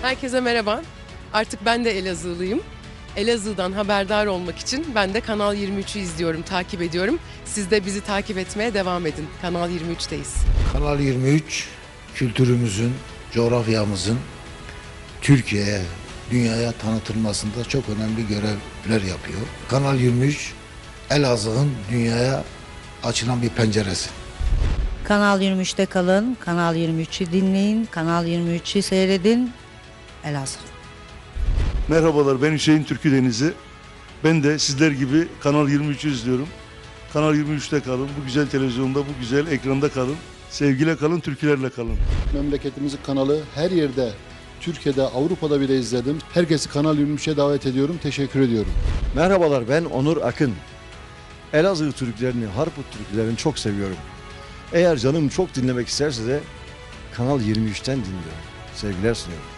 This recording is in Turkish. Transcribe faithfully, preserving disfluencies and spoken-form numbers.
Herkese merhaba. Artık ben de Elazığlıyım. Elazığ'dan haberdar olmak için ben de Kanal yirmi üçü izliyorum, takip ediyorum. Siz de bizi takip etmeye devam edin. Kanal yirmi üçteyiz. Kanal yirmi üç kültürümüzün, coğrafyamızın Türkiye'ye, dünyaya tanıtılmasında çok önemli görevler yapıyor. Kanal yirmi üç Elazığ'ın dünyaya açılan bir penceresi. Kanal yirmi üçte kalın, Kanal yirmi üçü dinleyin, Kanal yirmi üçü seyredin. Elazığ. Merhabalar, ben Hüseyin Türkü Deniz'i. Ben de sizler gibi Kanal yirmi üçü izliyorum. Kanal yirmi üçte kalın, bu güzel televizyonda, bu güzel ekranda kalın. Sevgiyle kalın, türkülerle kalın. Memleketimizin kanalı her yerde, Türkiye'de, Avrupa'da bile izledim. Herkesi Kanal yirmi üçe davet ediyorum, teşekkür ediyorum. Merhabalar, ben Onur Akın. Elazığ türkülerini, Harput türkülerini çok seviyorum. Eğer canım çok dinlemek isterse de Kanal yirmi üçten dinliyorum. Sevgiler sunuyorum.